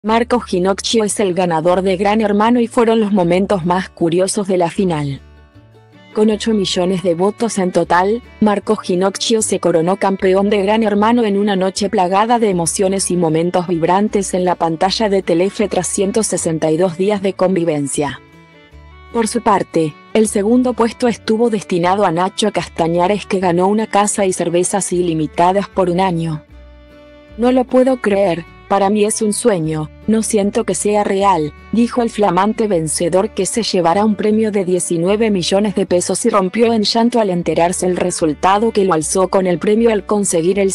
Marco Ginocchio es el ganador de Gran Hermano y fueron los momentos más curiosos de la final. Con 8 millones de votos en total, Marco Ginocchio se coronó campeón de Gran Hermano en una noche plagada de emociones y momentos vibrantes en la pantalla de Telefe tras 162 días de convivencia. Por su parte, el segundo puesto estuvo destinado a Nacho Castañares, que ganó una casa y cervezas ilimitadas por un año. "No lo puedo creer, para mí es un sueño, no siento que sea real", dijo el flamante vencedor, que se llevará un premio de 19 millones de pesos, y rompió en llanto al enterarse el resultado, que lo alzó con el premio al conseguir el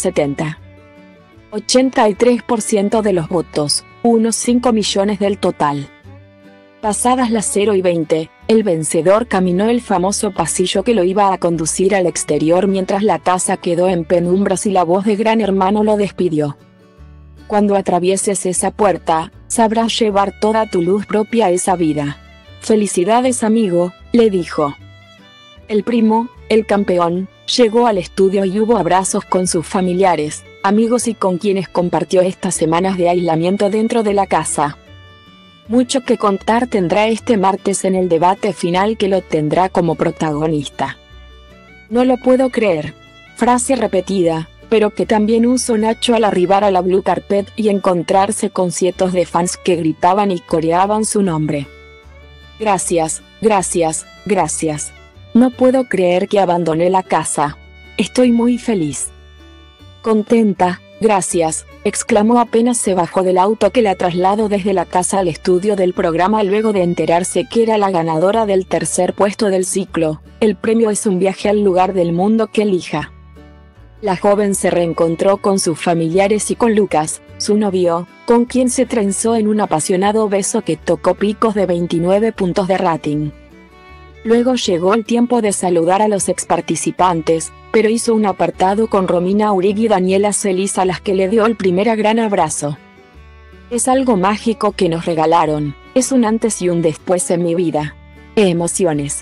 83% de los votos, unos 5 millones del total. Pasadas las 0:20, el vencedor caminó el famoso pasillo que lo iba a conducir al exterior, mientras la casa quedó en penumbras y la voz de Gran Hermano lo despidió. "Cuando atravieses esa puerta, sabrás llevar toda tu luz propia a esa vida. Felicidades, amigo", le dijo. El primo, el campeón, llegó al estudio y hubo abrazos con sus familiares, amigos y con quienes compartió estas semanas de aislamiento dentro de la casa. Mucho que contar tendrá este martes en el debate final, que lo tendrá como protagonista. "No lo puedo creer", frase repetida, pero que también usó Nacho al arribar a la Blue Carpet y encontrarse con cientos de fans que gritaban y coreaban su nombre. "Gracias, gracias, gracias. No puedo creer que abandoné la casa. Estoy muy feliz. Contenta, gracias", exclamó apenas se bajó del auto que la trasladó desde la casa al estudio del programa, luego de enterarse que era la ganadora del tercer puesto del ciclo. El premio es un viaje al lugar del mundo que elija. La joven se reencontró con sus familiares y con Lucas, su novio, con quien se trenzó en un apasionado beso que tocó picos de 29 puntos de rating. Luego llegó el tiempo de saludar a los exparticipantes, pero hizo un apartado con Romina Aurig y Daniela Celis, a las que le dio el primer gran abrazo. "Es algo mágico que nos regalaron, es un antes y un después en mi vida. Emociones,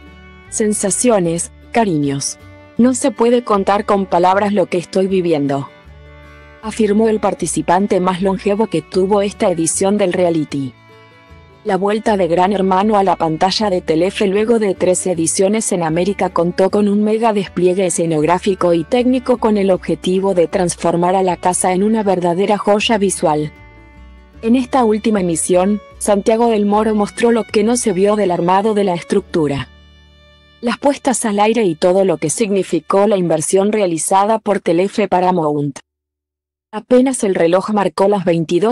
sensaciones, cariños. No se puede contar con palabras lo que estoy viviendo", afirmó el participante más longevo que tuvo esta edición del reality. La vuelta de Gran Hermano a la pantalla de Telefe luego de 3 ediciones en América contó con un mega despliegue escenográfico y técnico, con el objetivo de transformar a la casa en una verdadera joya visual. En esta última emisión, Santiago del Moro mostró lo que no se vio del armado de la estructura, las puestas al aire y todo lo que significó la inversión realizada por Telefe Paramount. Apenas el reloj marcó las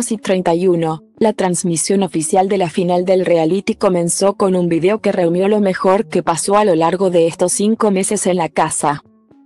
22:31, la transmisión oficial de la final del reality comenzó con un video que reunió lo mejor que pasó a lo largo de estos 5 meses en la casa.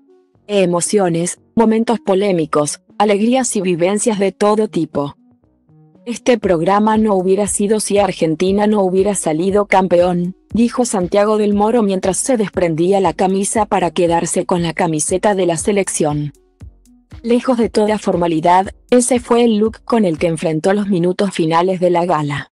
Emociones, momentos polémicos, alegrías y vivencias de todo tipo. "Este programa no hubiera sido si Argentina no hubiera salido campeón", dijo Santiago del Moro mientras se desprendía la camisa para quedarse con la camiseta de la selección. Lejos de toda formalidad, ese fue el look con el que enfrentó los minutos finales de la gala.